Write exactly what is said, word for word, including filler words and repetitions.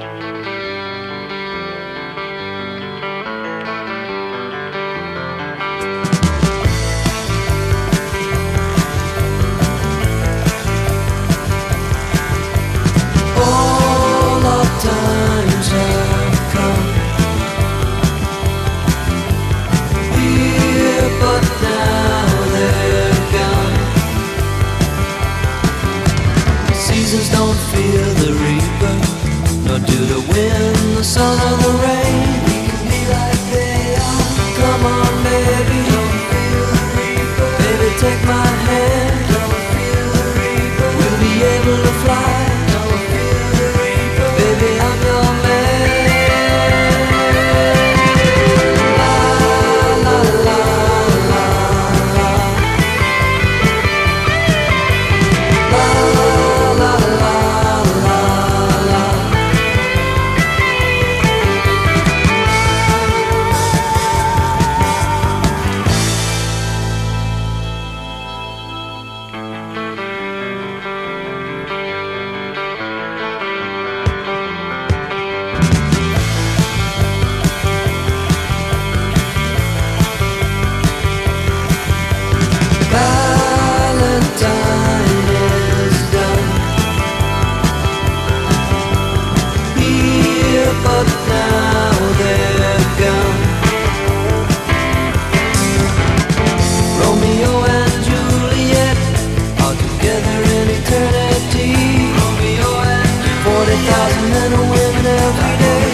All our times have come here, but now they're gone. Seasons don't fear the reaper, nor do the wind, the sun or the rain. We can be like they are. Come on, baby, don't feel the reaper. Baby, take my hand, don't feel the reaper. We'll be able to fly, don't feel the reaper. Baby, I'm your man. La la la la la. La la la la la. Valentine is done here, but now they're gone. Romeo and Juliet are together in eternity. Romeo and forty thousand men and women every day.